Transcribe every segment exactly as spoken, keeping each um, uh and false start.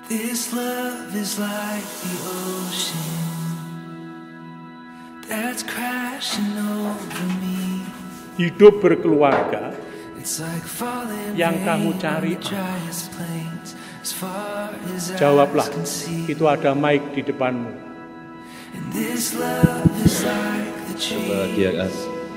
This love is like the ocean that's crashing over me. Hidup berkeluarga It's like falling yang kamu rain cari. on the driest plains, as far as Jawablah, eyes can see. itu ada mic di depanmu. And this love is like the tree Kebahagiaan.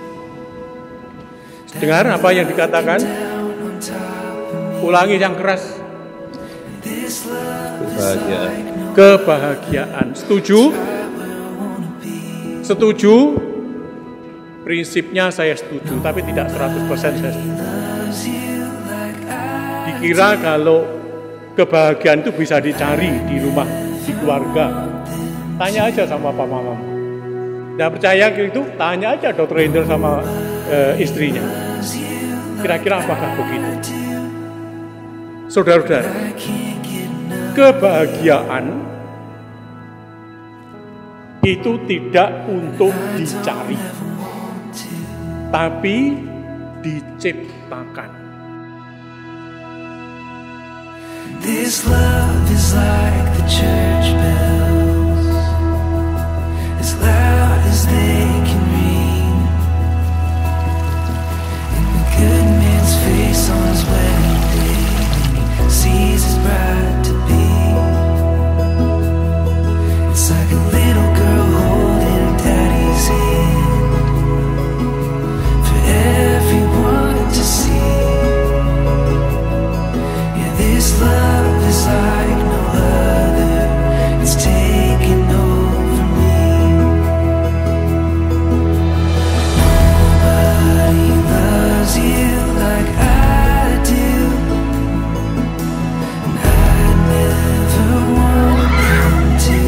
Dengar apa yang dikatakan? down on top of me. Ulangi yang keras. This love is Kebahagiaan. like no Kebahagiaan. Setuju? I will wanna be. Setuju? Prinsipnya saya setuju, tapi tidak seratus persen saya setuju. Loves you like I Dikira kalau kebahagiaan itu bisa dicari di rumah, di keluarga. Tanya aja sama papa mamamu. Nggak percaya itu, tanya aja dokter Hendel sama eh, istrinya. Kira-kira apakah begitu? Saudara-saudara, I can't get enough. kebahagiaan itu tidak untuk dicari, Never want to. tapi diciptakan. This love is like the church bells, as loud as they can ring. And the good man's face on his wedding day, when he sees his bride to be. It's like a little girl holding her daddy's hand, for everyone to see. Yeah, this love is like no other. It's taking over me. Nobody loves you like I do, and I never want them to.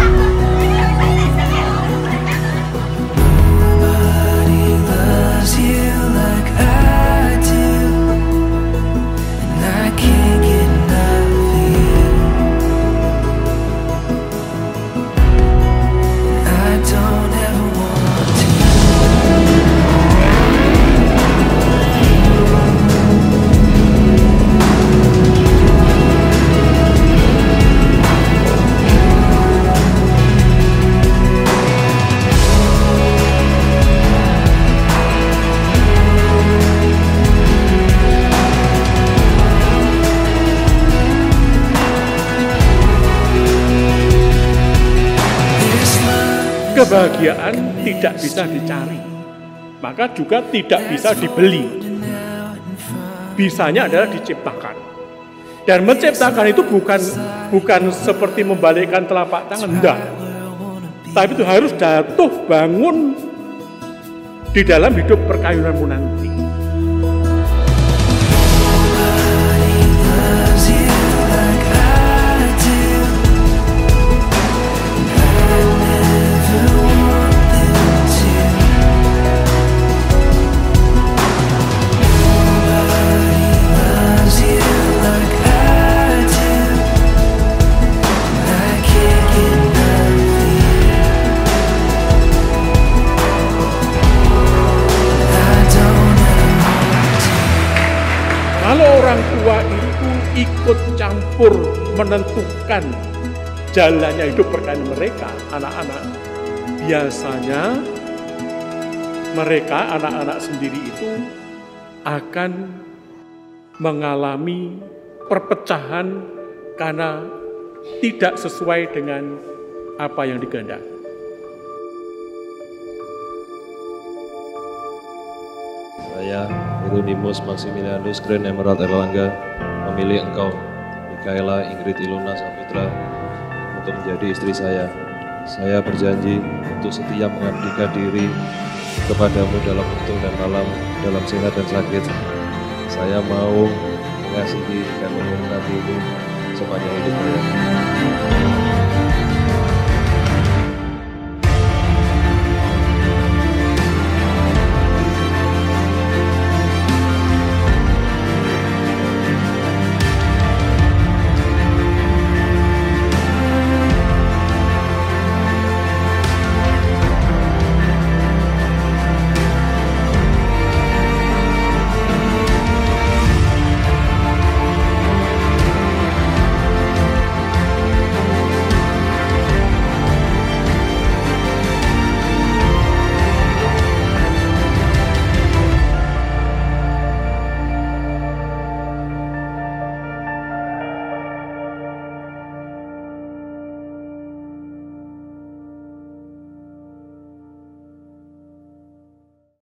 Nobody loves you like I do, and I can't get enough of you. And I don't ever want to. This love Kebahagiaan tidak bisa dicari, maka juga tidak bisa dibeli. holding out in front. Bisanya adalah diciptakan. Dan menciptakan itu bukan bukan seperti membalikkan telapak tangan, enggak. Tapi itu harus jatuh bangun di dalam hidup perkayunanmu nanti. Nobody loves you like I do. I never want them to. Nobody loves you like I do. I can't get enough of you. I don't ever want to. Kalau orang tua itu ikut campur menentukan jalannya hidup perkayunan mereka, anak-anak, biasanya mereka, anak-anak sendiri itu akan mengalami perpecahan karena tidak sesuai dengan apa yang dikehendaki. Saya, Hieronymus Maximilianus Grand Emerald Erlangga, memilih engkau, Mikaela Ingrid Ilona Saputra, untuk menjadi istri saya. Saya berjanji untuk setia mengabdikan diri kepadamu dalam untung dan malam, dalam sehat dan sakit. Saya mau mengasihi dan memberkatimu sepanjang hidup saya.